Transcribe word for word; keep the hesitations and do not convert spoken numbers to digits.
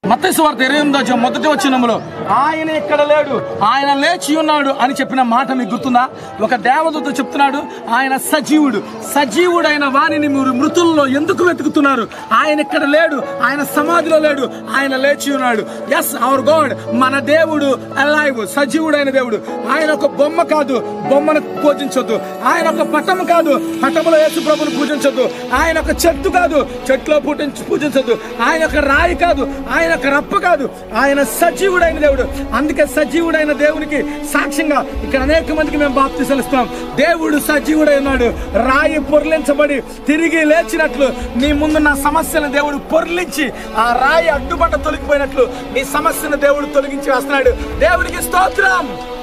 మత్తయి సువార్త ఇరవై ఎనిమిదో అధ్యాయం మొదటి వచనంలో ఆయన ఇక్కడ లేడు, ఆయన లేచి ఉన్నాడు అని చెప్పిన మాట మీకు గుర్తుందా? ఒక దేవదూత చెప్తున్నాడు, ఆయన సజీవుడు. సజీవుడైన వాణిని మీరు మృతుల్లో ఎందుకు వెతుకుతున్నారు? ఆయన ఇక్కడ లేడు, ఆయన సమాధిలో లేడు, ఆయన లేచి ఉన్నాడు. ఎస్, అవర్ గాడ్, మన దేవుడు అలైవ్, సజీవుడైన దేవుడు. ఆయన ఒక బొమ్మ కాదు, బొమ్మను పూజించొద్దు. ఆయన ఒక పటం కాదు, పటములో యేసు ప్రభుని పూజించొద్దు. ఆయన ఒక చెట్టు కాదు, చెట్టులో పూజించొద్దు. ఆయన ఒక రాయి కాదు, ఆయన ఒక రప్ప కాదు, ఆయన సజీవుడైన దేవుడు. అందుకే సజీవుడైన దేవునికి సాక్ష్యంగా ఇక్కడ అనేక మందికి మేము బాప్తిసాలు ఇస్తాం. దేవుడు సజీవుడై ఉన్నాడు. రాయి పొర్లించబడి తిరిగి లేచినట్లు నీ ముందున్న సమస్యను దేవుడు పొర్లించి ఆ రాయి అడ్డుబండ తొలగిపోయినట్లు నీ సమస్యను దేవుడు తొలగించి వస్తున్నాడు. దేవునికి స్తోత్రం.